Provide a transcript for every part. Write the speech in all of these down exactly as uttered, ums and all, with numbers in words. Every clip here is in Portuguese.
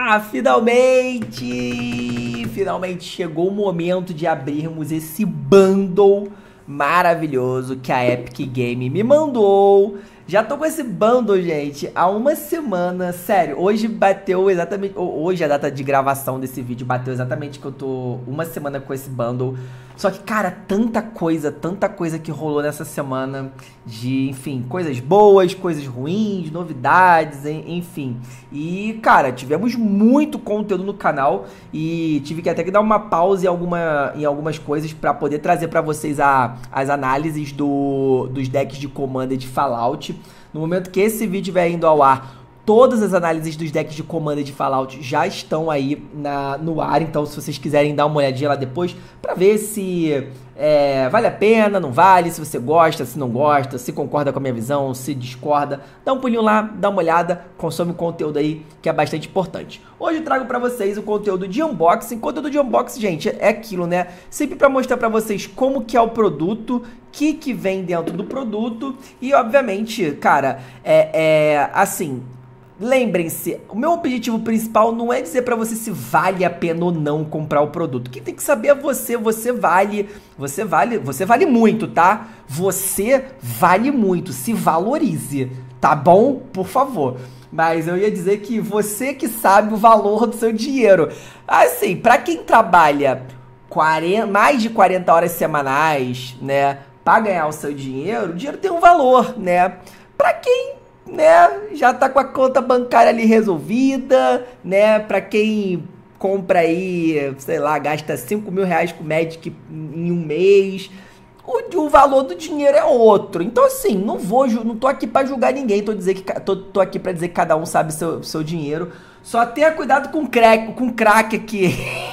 Finalmente! Finalmente chegou o momento de abrirmos esse bundle maravilhoso que a Epic Game me mandou. Já tô com esse bundle, gente, há uma semana. Sério, hoje bateu exatamente... Hoje a data de gravação desse vídeo bateu exatamente que eu tô uma semana com esse bundle. Só que, cara, tanta coisa, tanta coisa que rolou nessa semana. De, enfim, coisas boas, coisas ruins, novidades, enfim. E, cara, tivemos muito conteúdo no canal. E tive que até que dar uma pausa em, alguma, em algumas coisas pra poder trazer pra vocês a, as análises do, dos decks de Commander de Fallout. No momento que esse vídeo estiver indo ao ar, todas as análises dos decks de Commander de Fallout já estão aí na, no ar. Então, se vocês quiserem dar uma olhadinha lá depois, pra ver se é, vale a pena, não vale, se você gosta, se não gosta, se concorda com a minha visão, se discorda, dá um pulinho lá, dá uma olhada, consome o conteúdo aí, que é bastante importante. Hoje eu trago pra vocês o conteúdo de unboxing. Conteúdo de unboxing, gente, é aquilo, né? Sempre pra mostrar pra vocês como que é o produto, o que que vem dentro do produto e, obviamente, cara, é, é assim... Lembrem-se, o meu objetivo principal não é dizer pra você se vale a pena ou não comprar o produto. Quem tem que saber é você, você vale, você vale, você vale muito, tá? Você vale muito, se valorize, tá bom? Por favor. Mas eu ia dizer que você que sabe o valor do seu dinheiro. Assim, pra quem trabalha quarenta, mais de quarenta horas semanais, né, pra ganhar o seu dinheiro, o dinheiro tem um valor, né? Pra quem né, já tá com a conta bancária ali resolvida, né, pra quem compra aí, sei lá, gasta cinco mil reais com Magic em um mês, o, o valor do dinheiro é outro. Então, assim, não vou, não tô aqui pra julgar ninguém, tô, dizer que, tô, tô aqui pra dizer que cada um sabe seu, seu dinheiro. Só tenha cuidado com crack, com crack aqui.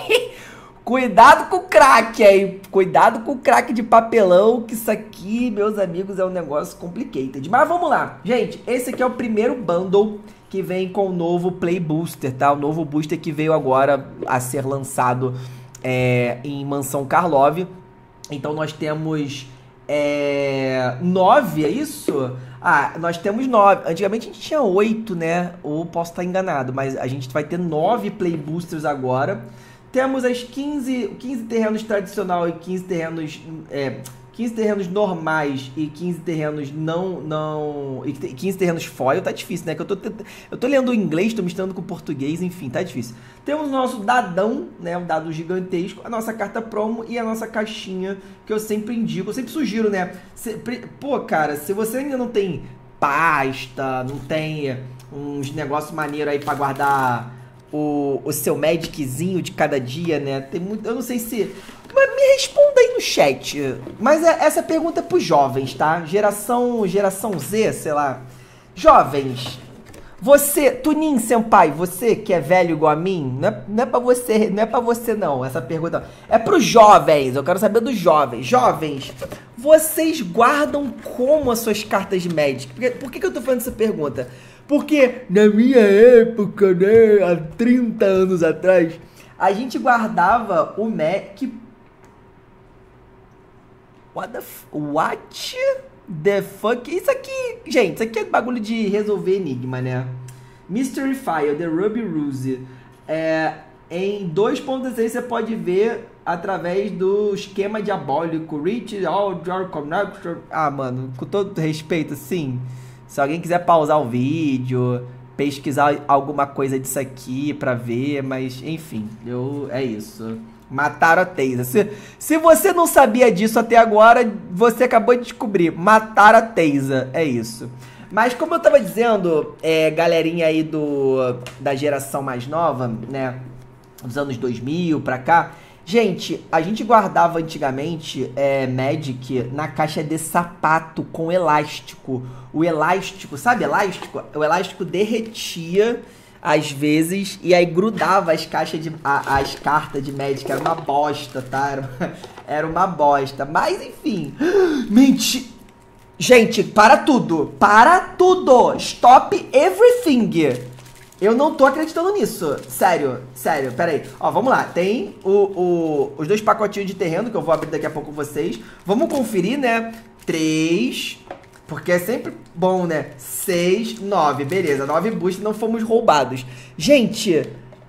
Cuidado com o crack aí, cuidado com o crack de papelão, que isso aqui, meus amigos, é um negócio complicated. Mas vamos lá, gente, esse aqui é o primeiro bundle que vem com o novo Play Booster, tá? O novo booster que veio agora a ser lançado é, em Mansão Karlov. Então nós temos é, nove, é isso? Ah, nós temos nove. Antigamente a gente tinha oito, né? Ou posso estar enganado, mas a gente vai ter nove Play Boosters agora. Temos as quinze, quinze terrenos tradicional e quinze terrenos, é, quinze terrenos normais e quinze terrenos não, não, e quinze terrenos foil. Tá difícil, né? Que eu tô, eu tô lendo em inglês, tô misturando com português, enfim, tá difícil. Temos o nosso dadão, né? Um dado gigantesco, a nossa carta promo e a nossa caixinha, que eu sempre indico, eu sempre sugiro, né? Se, pô, cara, se você ainda não tem pasta, não tem uns negócios maneiros aí pra guardar O, o seu Magiczinho de cada dia, né? Tem muito, eu não sei se... Mas me responda aí no chat. Mas é, essa pergunta é pros jovens, tá? Geração, geração Z, sei lá. Jovens, você, Tunin Senpai, você que é velho igual a mim, não é, não é pra você, não é pra você não, essa pergunta. É pros jovens, eu quero saber dos jovens. Jovens, vocês guardam como as suas cartas de Magic? Por que, por que que eu tô fazendo essa pergunta? Porque na minha época, né, há trinta anos atrás, a gente guardava o Mac... What the, f... What the fuck? Isso aqui, gente, isso aqui é bagulho de resolver enigma, né? Mystery File, The Ruby Ruse. É, em dois ponto dezesseis você pode ver através do esquema diabólico. Reach all your connection. Ah, mano, com todo respeito, sim. Se alguém quiser pausar o vídeo, pesquisar alguma coisa disso aqui pra ver, mas enfim, eu, é isso. Mataram a Taser. Se, se você não sabia disso até agora, você acabou de descobrir. Mataram a Taser, é isso. Mas como eu tava dizendo, é, galerinha aí do, da geração mais nova, né, dos anos dois mil pra cá, gente, a gente guardava antigamente é, Magic na caixa de sapato com elástico. O elástico, sabe elástico? O elástico derretia às vezes e aí grudava as caixas de a, as cartas de Magic. Era uma bosta, tá? Era, era uma bosta. Mas enfim. Mente. Gente, para tudo. Para tudo. Stop everything. Eu não tô acreditando nisso. Sério, sério, pera aí. Ó, vamos lá. Tem o, o, os dois pacotinhos de terreno que eu vou abrir daqui a pouco com vocês. Vamos conferir, né? Três. Porque é sempre bom, né? Seis, nove. Beleza, nove boosts, não fomos roubados. Gente,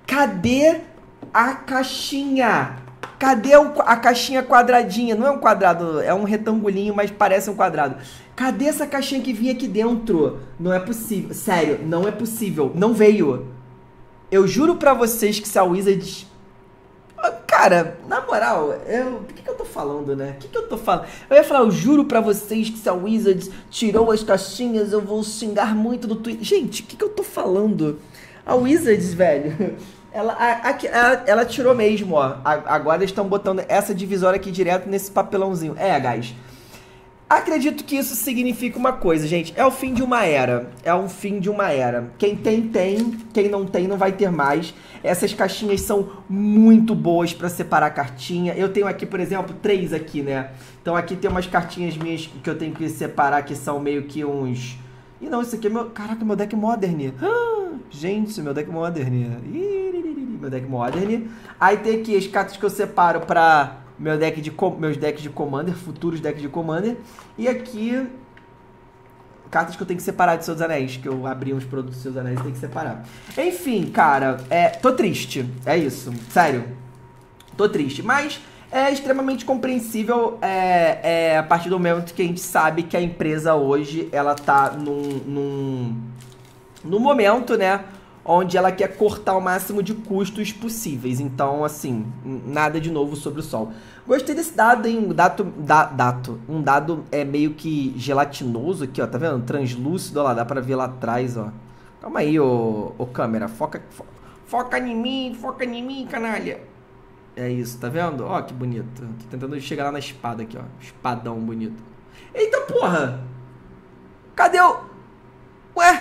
Cadê a caixinha? Cadê o, a caixinha quadradinha? Não é um quadrado, é um retangulinho, mas parece um quadrado. Cadê essa caixinha que vinha aqui dentro? Não é possível. Sério, não é possível. Não veio. Eu juro pra vocês que se a Wizards... Cara, na moral, eu... por que, que eu tô falando, né? O que, que eu tô falando? Eu ia falar, eu juro pra vocês que se a Wizards tirou as caixinhas, eu vou xingar muito no Twitter. Gente, o que, que eu tô falando? A Wizards, velho... Ela, a, a, ela, ela tirou mesmo, ó. A, agora eles estão botando essa divisória aqui direto nesse papelãozinho. É, guys. Acredito que isso significa uma coisa, gente. É o fim de uma era. É um fim de uma era. Quem tem, tem. Quem não tem, não vai ter mais. Essas caixinhas são muito boas pra separar cartinha. Eu tenho aqui, por exemplo, três aqui, né? Então aqui tem umas cartinhas minhas que eu tenho que separar, que são meio que uns... Ih, não, isso aqui é meu... Caraca, meu deck Modern. Ah, gente, meu deck Modern. Ih, meu deck Modern. Aí tem aqui as cartas que eu separo pra meu deck de, meus decks de Commander, futuros decks de Commander. E aqui, cartas que eu tenho que separar de Seus Anéis, que eu abri uns produtos de Seus Anéis e tenho que separar. Enfim, cara, é, tô triste. É isso, sério. Tô triste, mas... É extremamente compreensível é, é, a partir do momento que a gente sabe que a empresa hoje, ela tá num, num, num momento, né, onde ela quer cortar o máximo de custos possíveis. Então, assim, nada de novo sobre o sol. Gostei desse dado, hein, um dado, da, dado, um dado é meio que gelatinoso aqui, ó, tá vendo? Translúcido, ó lá, dá pra ver lá atrás, ó. Calma aí, ô, ô câmera, foca, fo, foca em mim, foca em mim, canalha. É isso, tá vendo? Ó, que bonito. Tô tentando chegar lá na espada aqui, ó. Espadão bonito. Eita porra! Cadê o... Ué?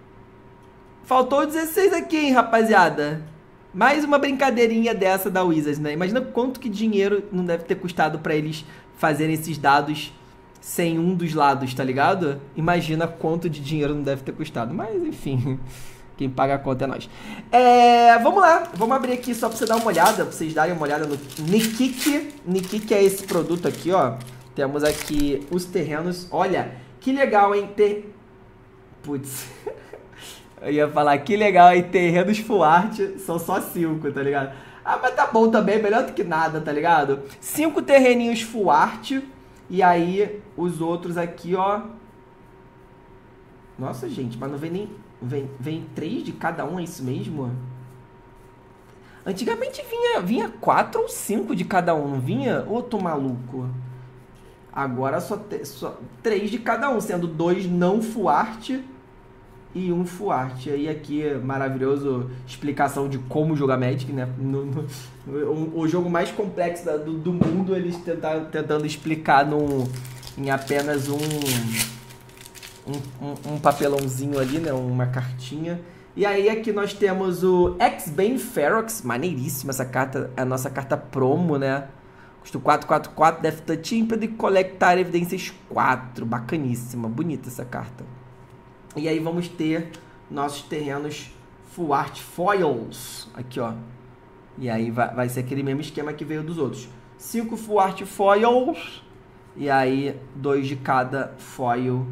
Faltou dezesseis aqui, hein, rapaziada? Mais uma brincadeirinha dessa da Wizards, né? Imagina quanto que dinheiro não deve ter custado pra eles fazerem esses dados sem um dos lados, tá ligado? Imagina quanto de dinheiro não deve ter custado. Mas, enfim... Quem paga a conta é nós. É, vamos lá. Vamos abrir aqui só pra você dar uma olhada. Pra vocês darem uma olhada no Nikik. Nikik é esse produto aqui, ó. Temos aqui os terrenos. Olha, que legal, hein? Ter... Putz. Eu ia falar, que legal, hein? Terrenos full art. São só cinco, tá ligado? Ah, mas tá bom também. Melhor do que nada, tá ligado? Cinco terreninhos full art. E aí, os outros aqui, ó. Nossa, gente, mas não vem nem... Vem, vem três de cada um, é isso mesmo? Antigamente vinha, vinha quatro ou cinco de cada um, não vinha? Ô, tô maluco. Agora só, te, só três de cada um, sendo dois não full art e um full art. Aí aqui, maravilhoso explicação de como jogar Magic, né? No, no, o, o jogo mais complexo da, do, do mundo, eles tentaram, tentando explicar num, em apenas um... Um, um, um papelãozinho ali, né? Uma cartinha. E aí aqui nós temos o X-Bane Ferox. Maneiríssima essa carta. A nossa carta promo, né? Custa quatro, quatro, quatro. Death Touch Ímpeto e coletar evidências quatro. Bacaníssima. Bonita essa carta. E aí vamos ter nossos terrenos Full Art Foils. Aqui, ó. E aí vai, vai ser aquele mesmo esquema que veio dos outros. cinco Full Art Foils. E aí dois de cada foil.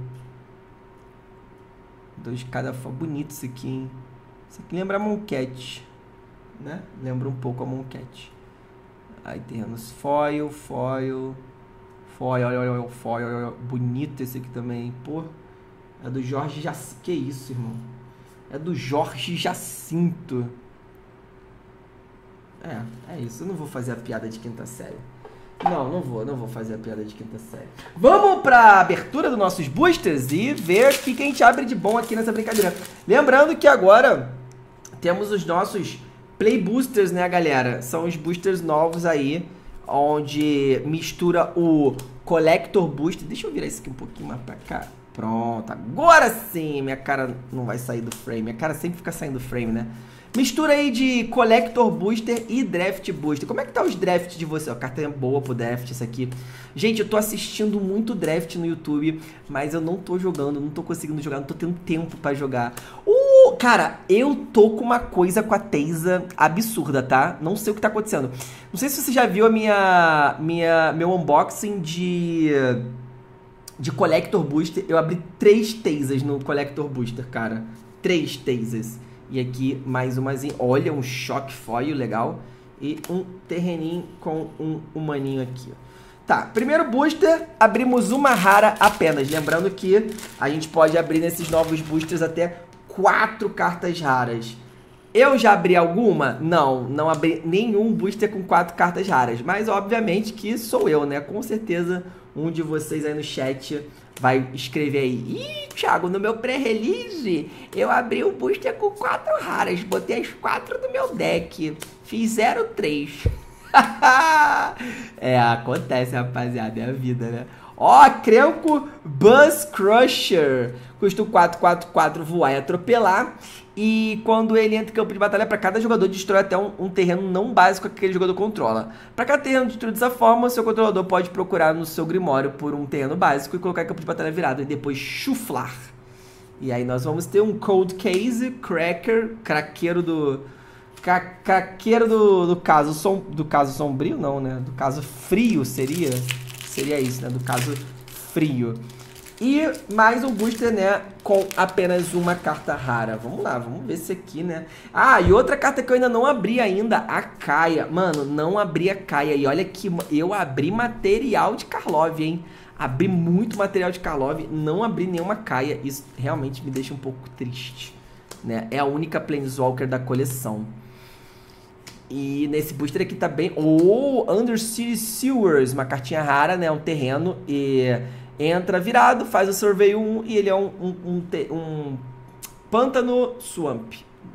Dois de cada foil. Bonito isso aqui, hein? Isso aqui lembra a Moncat, né? Lembra um pouco a Moncat. Aí temos foil, foil, foil, olha, olha, foil, olha, olha. Bonito esse aqui também, pô. É do Jorge Jacinto. Que isso, irmão? É do Jorge Jacinto. É, é isso. Eu não vou fazer a piada de quinta série. Não, não vou, não vou fazer a piada de quinta série. Vamos pra abertura dos nossos boosters e ver o que a gente abre de bom aqui nessa brincadeira. Lembrando que agora temos os nossos Play Boosters, né, galera? São os boosters novos aí, onde mistura o Collector Booster. Deixa eu virar isso aqui um pouquinho mais pra cá. Pronto, agora sim minha cara não vai sair do frame. Minha cara sempre fica saindo do frame, né? Mistura aí de Collector Booster e Draft Booster. Como é que tá os drafts de você? Ó, carta é boa pro draft isso aqui. Gente, eu tô assistindo muito draft no YouTube, mas eu não tô jogando, não tô conseguindo jogar, não tô tendo tempo pra jogar. Uh, cara, eu tô com uma coisa com a Teisa absurda, tá? Não sei o que tá acontecendo. Não sei se você já viu a minha, minha, meu unboxing de... de Collector Booster. Eu abri três Teisas no Collector Booster, cara. Três Teisas. E aqui mais umazinha. Olha, um choque foil legal. E um terreninho com um humaninho aqui. Tá, primeiro booster, abrimos uma rara apenas. Lembrando que a gente pode abrir nesses novos boosters até quatro cartas raras. Eu já abri alguma? Não, não abri nenhum booster com quatro cartas raras. Mas obviamente que sou eu, né? Com certeza um de vocês aí no chat vai escrever aí. Ih, Thiago, no meu pré-release eu abri um booster com quatro raras. Botei as quatro no meu deck. Fiz zero três. É, acontece, rapaziada. É a vida, né? Ó, Crenco Buzz Crusher. Custa quatro, quatro, quatro, voar e atropelar. E quando ele entra em campo de batalha, para cada jogador destrói até um, um terreno não básico que aquele jogador controla. Para cada terreno destruído dessa forma, seu controlador pode procurar no seu grimório por um terreno básico e colocar em campo de batalha virado e depois chuflar. E aí nós vamos ter um Cold Case, Cracker, craqueiro do... Cra craqueiro do, do caso som, do caso sombrio, não, né? Do caso frio seria... Seria isso, né? Do caso frio. E mais um booster, né? Com apenas uma carta rara. Vamos lá, vamos ver esse aqui, né? Ah, e outra carta que eu ainda não abri ainda. A Kaia. Mano, não abri a Kaia. E olha que eu abri material de Karlov, hein? Abri muito material de Karlov. Não abri nenhuma Kaia. Isso realmente me deixa um pouco triste, né? É a única Planeswalker da coleção. E nesse booster aqui tá bem... Oh, Undercity Sewers, uma cartinha rara, né? Um terreno e entra virado, faz o Survey um e ele é um, um, um, te... um Pântano Swamp.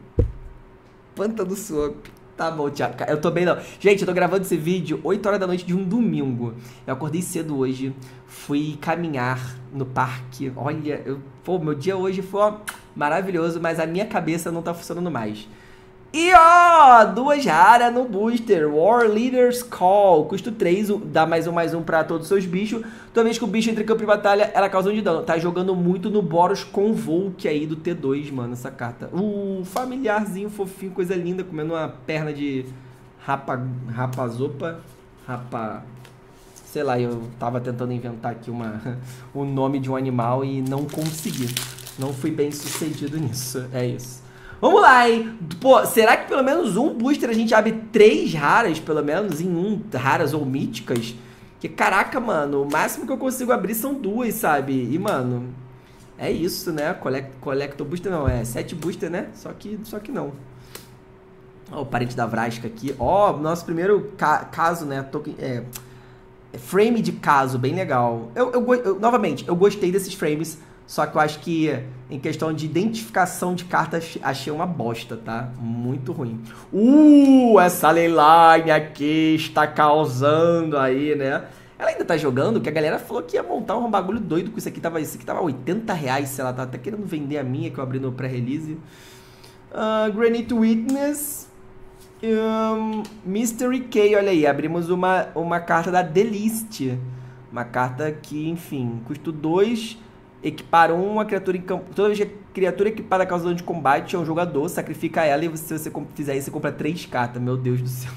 Pântano Swamp. Tá bom, Thiago. Eu tô bem não. Gente, eu tô gravando esse vídeo oito horas da noite de um domingo. Eu acordei cedo hoje, fui caminhar no parque. Olha, eu... Pô, meu dia hoje foi ó, maravilhoso, mas a minha cabeça não tá funcionando mais. E ó, duas raras no booster, War Leader's Call, custo três, dá mais um, mais um pra todos os seus bichos. Toda vez que o bicho entra em campo de batalha, ela causa um de dano. Tá jogando muito no Boros Convoke aí do T dois, mano, essa carta. Uh, familiarzinho, fofinho, coisa linda, comendo uma perna de rapa, rapazopa, rapa... Sei lá, eu tava tentando inventar aqui uma, o nome de um animal e não consegui. Não fui bem sucedido nisso, é isso. Vamos lá, hein? Pô, será que pelo menos um booster a gente abre três raras, pelo menos, em um, raras ou míticas? Que caraca, mano, o máximo que eu consigo abrir são duas, sabe? E, mano, é isso, né? Collect, Collector Booster não, é sete booster, né? Só que, só que não. Ó, o parente da Vraska aqui. Ó, nosso primeiro ca caso, né? Token, é, frame de caso, bem legal. Eu, eu, eu, novamente, eu gostei desses frames. Só que eu acho que, em questão de identificação de cartas, achei uma bosta, tá? Muito ruim. Uh, essa Leyline aqui está causando aí, né? Ela ainda tá jogando, que a galera falou que ia montar um bagulho doido com isso aqui. Tava, isso aqui tava oitenta reais, sei lá, tá até querendo vender a minha que eu abri no pré-release. Uh, Granite Witness. Um, Mystery K, olha aí, abrimos uma, uma carta da The List. Uma carta que, enfim, custa dois... Equipar uma criatura em campo. Toda vez que a criatura equipada causa dano de combate é um jogador, sacrifica ela e se você fizer isso, você compra três cartas. Meu Deus do céu.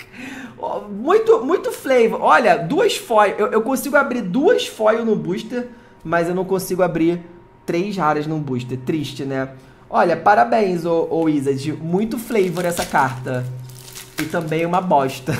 Muito, muito flavor. Olha, duas foil. Eu, eu consigo abrir duas foil no booster, mas eu não consigo abrir três raras no booster. Triste, né? Olha, parabéns, ô, ô Wizard. Muito flavor essa carta. E também uma bosta.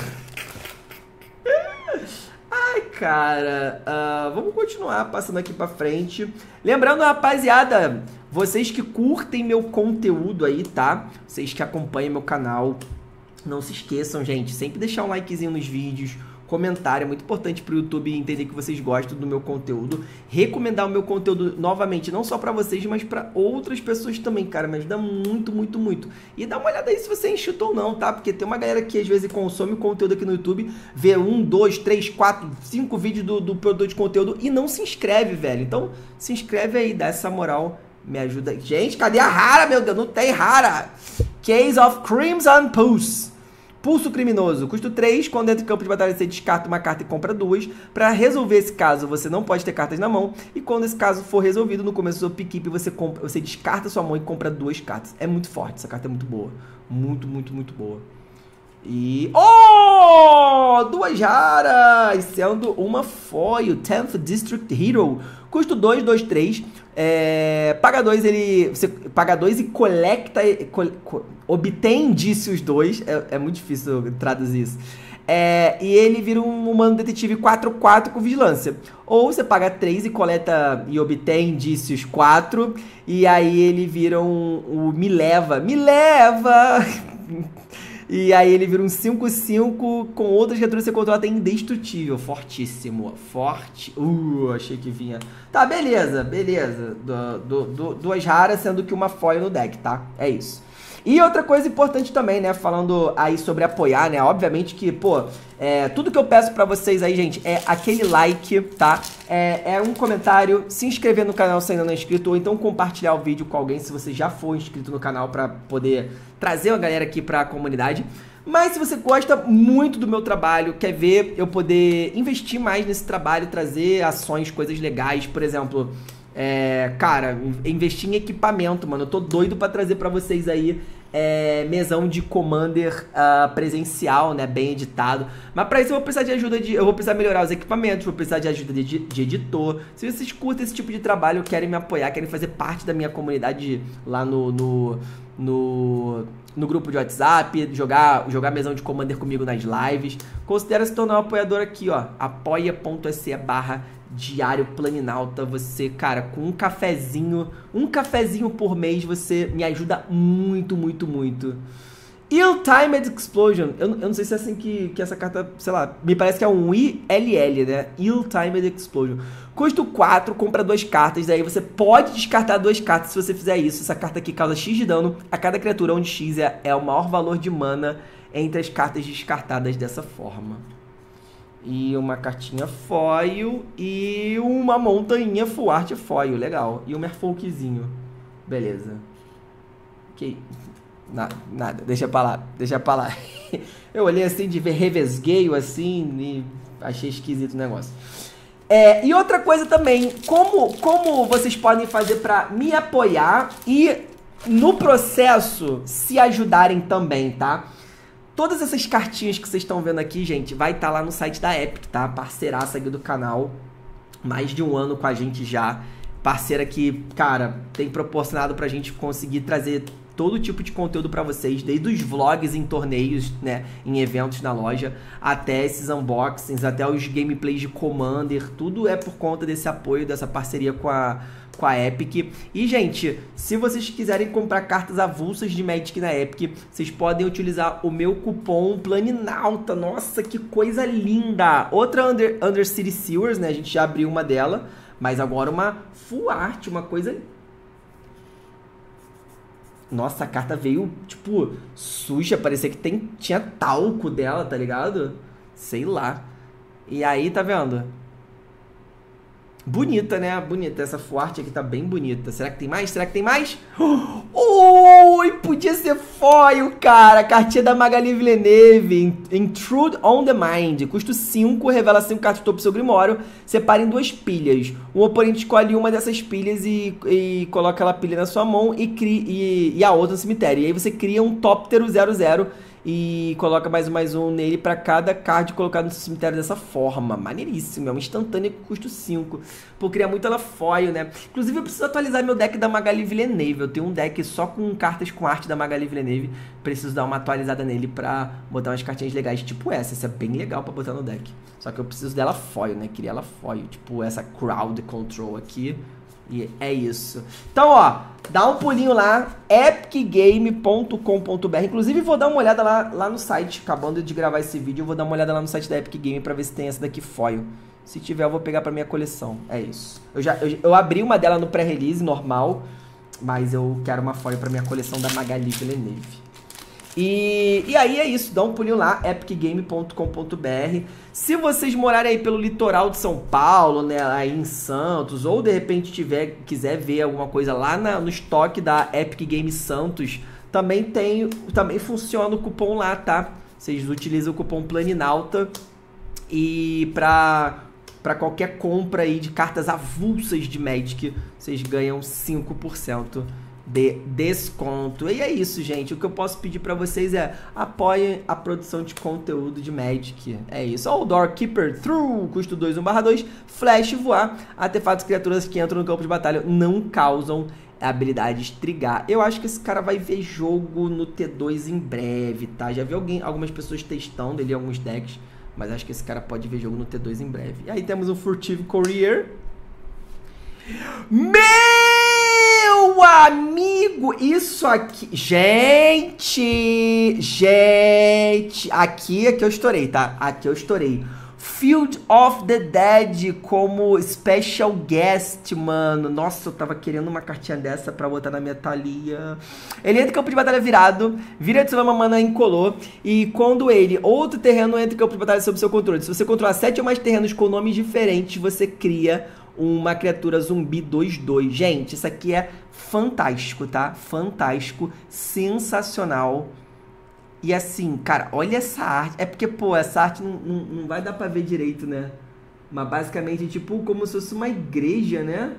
Cara, uh, vamos continuar passando aqui pra frente. Lembrando, rapaziada, vocês que curtem meu conteúdo aí, tá? Vocês que acompanham meu canal, não se esqueçam, gente, sempre deixar um likezinho nos vídeos, comentário, é muito importante pro YouTube entender que vocês gostam do meu conteúdo. Recomendar o meu conteúdo novamente, não só pra vocês, mas pra outras pessoas também, cara, me ajuda muito, muito, muito. E dá uma olhada aí se você é enxuto ou não, tá? Porque tem uma galera que às vezes consome conteúdo aqui no YouTube, vê um, dois, três, quatro, cinco vídeos do, do produtor de conteúdo e não se inscreve, velho. Então, se inscreve aí, dá essa moral, me ajuda. Gente, cadê a rara, meu Deus? Não tem rara! Case of Crimson Pulse. Pulso Criminoso, custo três, quando entra em campo de batalha você descarta uma carta e compra duas. Para resolver esse caso, você não pode ter cartas na mão. E quando esse caso for resolvido, no começo do seu pick você, compra, você descarta sua mão e compra duas cartas. É muito forte, essa carta é muito boa. Muito, muito, muito boa. E... Oh! Duas raras! Sendo uma foil, tenth District Hero. Custo dois, dois, três. É, paga dois, ele... Você paga dois e coleta... Co, co, obtém indícios dois. É, é muito difícil traduzir isso. É, e ele vira um humano detetive quatro quatro com vigilância. Ou você paga três e coleta e obtém indícios quatro. E aí ele vira um... um me leva. Me leva! E aí ele vira um cinco cinco com outras criaturas que você controla, tem indestrutível. Fortíssimo. Forte. Uh, achei que vinha. Tá, beleza, beleza. Do, do, do, duas raras, sendo que uma foil no deck, tá? É isso. E outra coisa importante também, né, falando aí sobre apoiar, né, obviamente que, pô, é, tudo que eu peço pra vocês aí, gente, é aquele like, tá, é, é um comentário, se inscrever no canal se ainda não é inscrito, ou então compartilhar o vídeo com alguém se você já for inscrito no canal pra poder trazer a galera aqui pra comunidade. Mas se você gosta muito do meu trabalho, quer ver eu poder investir mais nesse trabalho, trazer ações, coisas legais, por exemplo... É, cara, investir em equipamento, mano. Eu tô doido pra trazer pra vocês aí é, mesão de Commander uh, presencial, né? Bem editado. Mas pra isso eu vou precisar de ajuda de... Eu vou precisar melhorar os equipamentos, vou precisar de ajuda de, de editor. Se vocês curtem esse tipo de trabalho, querem me apoiar, querem fazer parte da minha comunidade lá no... no No, no grupo de WhatsApp, jogar, jogar mesão de Commander comigo nas lives, considera se tornar um apoiador aqui, ó, apoia.se barra Diário Planinauta. Você, cara, com um cafezinho, um cafezinho por mês, você me ajuda muito, muito, muito. Ill-Timed Explosion, eu, eu não sei se é assim que, que essa carta, sei lá, me parece que é um I L L, né? Ill-Timed Explosion. Custo quatro, compra duas cartas, daí você pode descartar duas cartas se você fizer isso. Essa carta aqui causa X de dano a cada criatura, onde X é, é o maior valor de mana entre as cartas descartadas dessa forma. E uma cartinha foil e uma montanha full art foil, legal. E um Merfolkzinho, beleza. Ok. Nada, nada, deixa pra lá, deixa pra lá. Eu olhei assim, de ver revesgueio assim e achei esquisito o negócio. É, e outra coisa também, como, como vocês podem fazer pra me apoiar e no processo se ajudarem também, tá? Todas essas cartinhas que vocês estão vendo aqui, gente, vai estar lá no site da Epic, tá? Parceiraça aqui do canal, mais de um ano com a gente já. Parceira que, cara, tem proporcionado pra gente conseguir trazer todo tipo de conteúdo pra vocês, desde os vlogs em torneios, né, em eventos na loja, até esses unboxings, até os gameplays de Commander, tudo é por conta desse apoio, dessa parceria com a, com a Epic. E, gente, se vocês quiserem comprar cartas avulsas de Magic na Epic, vocês podem utilizar o meu cupom Planinauta. Nossa, que coisa linda! Outra Under, Undercity Sewers, né, a gente já abriu uma dela, mas agora uma full art, uma coisa... Nossa, a carta veio, tipo, suja, parecia que tem, tinha talco dela, tá ligado? Sei lá. E aí, tá vendo? Bonita, né? Bonita. Essa fuarte aqui tá bem bonita. Será que tem mais? Será que tem mais? Ui, podia ser foil, cara. Cartinha da Magali Villeneuve. Intrude on the Mind. Custo cinco, revela cinco cartas do topo do seu Grimório. Separa em duas pilhas. O oponente escolhe uma dessas pilhas e, e coloca aquela pilha na sua mão e, cria, e, e a outra no cemitério. E aí você cria um Tóptero zero zero e coloca mais um mais um nele pra cada card colocado no seu cemitério dessa forma. Maneiríssimo, é uma instantânea com custo cinco. Pô, queria muito ela foil, né? Inclusive eu preciso atualizar meu deck da Magali Villeneuve. Eu tenho um deck só com cartas com arte da Magali Villeneuve. Preciso dar uma atualizada nele pra botar umas cartinhas legais, tipo essa. Essa é bem legal pra botar no deck. Só que eu preciso dela foil, né? Queria ela foil, tipo essa Crowd Control aqui. E é isso. Então, ó, dá um pulinho lá, epic game ponto com ponto br. Inclusive, vou dar uma olhada lá, lá no site. Acabando de gravar esse vídeo, eu vou dar uma olhada lá no site da Epic Game pra ver se tem essa daqui foil. Se tiver, eu vou pegar pra minha coleção. É isso. Eu, já, eu, eu abri uma dela no pré-release, normal, mas eu quero uma foil pra minha coleção da Magali Villeneuve. E, e aí é isso, dá um pulinho lá, epic game ponto com ponto br. Se vocês morarem aí pelo litoral de São Paulo, né, aí em Santos, ou de repente tiver, quiser ver alguma coisa lá na, no estoque da Epic Game Santos, também tem, também funciona o cupom lá, tá? Vocês utilizam o cupom Planinauta e pra, pra qualquer compra aí de cartas avulsas de Magic, vocês ganham cinco por cento de desconto. E é isso, gente. O que eu posso pedir pra vocês é apoiem a produção de conteúdo de Magic. É isso. Ó, o Doorkeeper Through, custo dois, um barra dois. Flash voar. Artefatos e criaturas que entram no campo de batalha não causam habilidades trigar. Eu acho que esse cara vai ver jogo no T dois em breve, tá? Já vi alguém, algumas pessoas testando ele em alguns decks, mas acho que esse cara pode ver jogo no T dois em breve. E aí temos o Furtive Courier. Meu amigo, isso aqui... Gente! Gente! Aqui é que eu estourei, tá? Aqui eu estourei. Field of the Dead como special guest, mano. Nossa, eu tava querendo uma cartinha dessa pra botar na minha talia. Ele entra em campo de batalha virado, vira de uma mana incolor, e quando ele, outro terreno entra em campo de batalha sob seu controle. Se você controlar sete ou mais terrenos com nomes diferentes, você cria uma criatura zumbi dois dois. Gente, isso aqui é fantástico, tá? Fantástico, sensacional. E assim, cara, olha essa arte. É porque, pô, essa arte não, não, não vai dar pra ver direito, né? Mas basicamente, tipo, como se fosse uma igreja, né?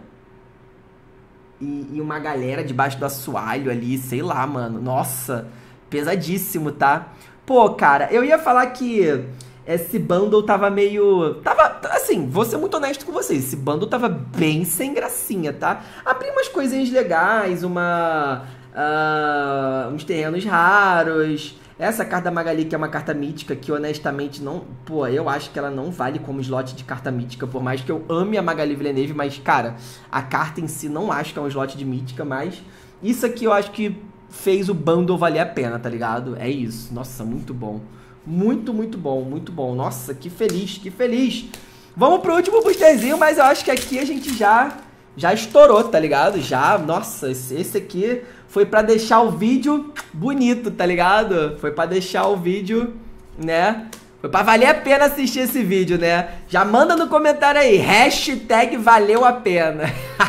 E, e uma galera debaixo do assoalho ali, sei lá, mano. Nossa, pesadíssimo, tá? Pô, cara, eu ia falar que esse bundle tava meio... Tava, assim, vou ser muito honesto com vocês. Esse bundle tava bem sem gracinha, tá? Abri umas coisinhas legais, uma... Uh, uns terrenos raros. Essa carta da Magali, que é uma carta mítica, que honestamente não... Pô, eu acho que ela não vale como slot de carta mítica, por mais que eu ame a Magali Villeneuve, mas, cara, a carta em si não acho que é um slot de mítica, mas isso aqui eu acho que fez o bundle valer a pena, tá ligado? É isso. Nossa, muito bom. Muito, muito bom, muito bom. Nossa, que feliz, que feliz. Vamos pro último boosterzinho, mas eu acho que aqui a gente já... Já estourou, tá ligado? Já, nossa, esse, esse aqui foi pra deixar o vídeo bonito, tá ligado? Foi pra deixar o vídeo, né? Foi pra valer a pena assistir esse vídeo, né? Já manda no comentário aí, hashtag valeu a pena.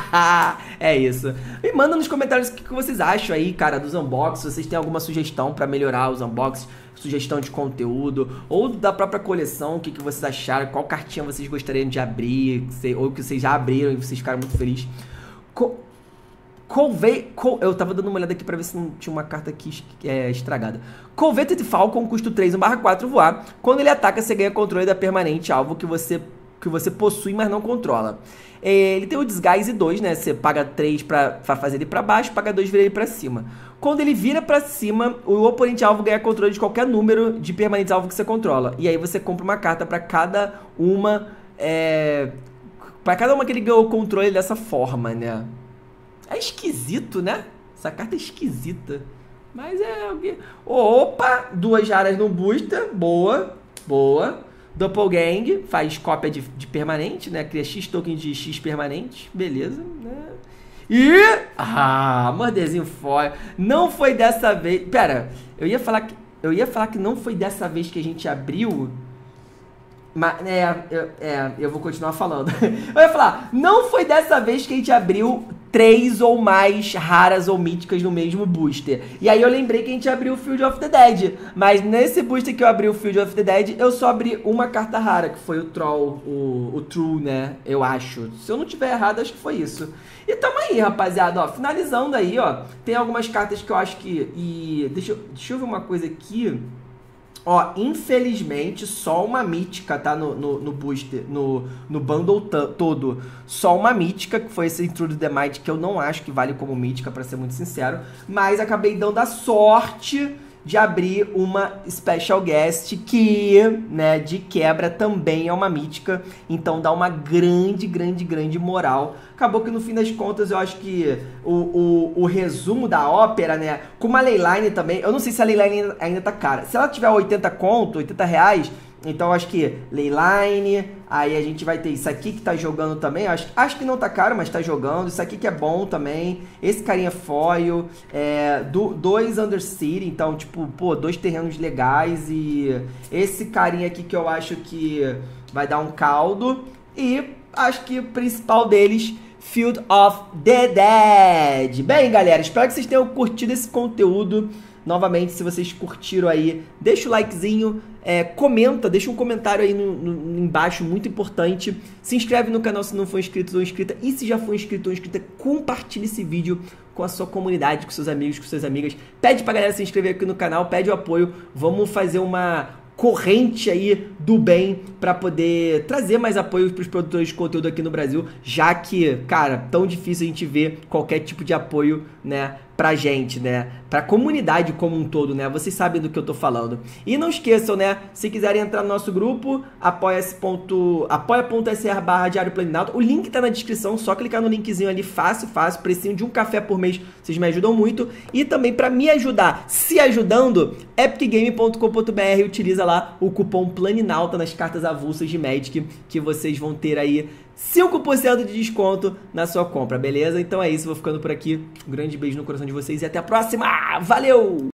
É isso. E manda nos comentários o que vocês acham aí, cara, dos unboxings. Se vocês têm alguma sugestão pra melhorar os unboxings, sugestão de conteúdo, ou da própria coleção, o que, que vocês acharam, qual cartinha vocês gostariam de abrir, ou que vocês já abriram e vocês ficaram muito felizes. Co Colve Col eu tava dando uma olhada aqui pra ver se não tinha uma carta aqui é, estragada. Coveted Falcon, custo três, um barra quatro, voar. Quando ele ataca, você ganha controle da permanente, alvo que você, que você possui, mas não controla. Ele tem o Disguise dois, né? Você paga três pra, pra fazer ele pra baixo, paga dois pra vira ele pra cima. Quando ele vira pra cima, o oponente alvo ganha controle de qualquer número de permanentes alvo que você controla. E aí você compra uma carta pra cada uma... É... Pra cada uma que ele ganhou o controle dessa forma, né? É esquisito, né? Essa carta é esquisita. Mas é... Opa! Duas raras no booster. Boa. Boa. Doppelgang. Faz cópia de, de permanente, né? Cria X token de X permanente. Beleza, né? E... Ah, morderzinho foil. Não foi dessa vez... Pera, eu ia falar que... Eu ia falar que não foi dessa vez que a gente abriu... Mas, é, eu, é, eu vou continuar falando. Eu ia falar, não foi dessa vez que a gente abriu três ou mais raras ou míticas no mesmo booster. E aí eu lembrei que a gente abriu o Field of the Dead. Mas nesse booster que eu abri o Field of the Dead, eu só abri uma carta rara, que foi o Troll, o, o True, né? Eu acho. Se eu não tiver errado, acho que foi isso. E tamo aí, rapaziada, ó. Finalizando aí, ó. Tem algumas cartas que eu acho que... E deixa eu, deixa eu ver uma coisa aqui... Ó, infelizmente, só uma mítica, tá? No, no, no booster, no, no bundle todo. Só uma mítica, que foi esse Intrude the Might, que eu não acho que vale como mítica, pra ser muito sincero. Mas acabei dando a sorte de abrir uma Special Guest, que, né, de quebra também é uma mítica. Então dá uma grande, grande, grande moral. Acabou que no fim das contas eu acho que o, o, o resumo da ópera, né, com uma Leyline também, eu não sei se a Leyline ainda tá cara. Se ela tiver oitenta conto, oitenta reais, então eu acho que Leyline, aí a gente vai ter isso aqui que tá jogando também, acho, acho que não tá caro, mas tá jogando, isso aqui que é bom também, esse carinha foil, é, do, dois Undercity, então tipo, pô, dois terrenos legais, e esse carinha aqui que eu acho que vai dar um caldo, e acho que o principal deles... Field of the Dead. Bem, galera, espero que vocês tenham curtido esse conteúdo. Novamente, se vocês curtiram aí, deixa o likezinho, é, comenta, deixa um comentário aí no, no, embaixo, muito importante. Se inscreve no canal se não for inscrito ou inscrita. E se já for inscrito ou inscrita, compartilhe esse vídeo com a sua comunidade, com seus amigos, com suas amigas. Pede pra galera se inscrever aqui no canal, pede o apoio. Vamos fazer uma corrente aí do bem para poder trazer mais apoio para os produtores de conteúdo aqui no Brasil, já que, cara, tão difícil a gente ver qualquer tipo de apoio, né, pra gente, né, pra comunidade como um todo, né, vocês sabem do que eu tô falando. E não esqueçam, né, se quiserem entrar no nosso grupo, apoia-se ponto, apoia.se barra Diário Planinalta, o link tá na descrição, só clicar no linkzinho ali, fácil, fácil, precinho de um café por mês, vocês me ajudam muito. E também para me ajudar, se ajudando, epic game ponto com ponto b r, utiliza lá o cupom Planinalta nas cartas avulsas de Magic, que vocês vão ter aí cinco por cento de desconto na sua compra, beleza? Então é isso, vou ficando por aqui. Um grande beijo no coração de vocês e até a próxima! Valeu!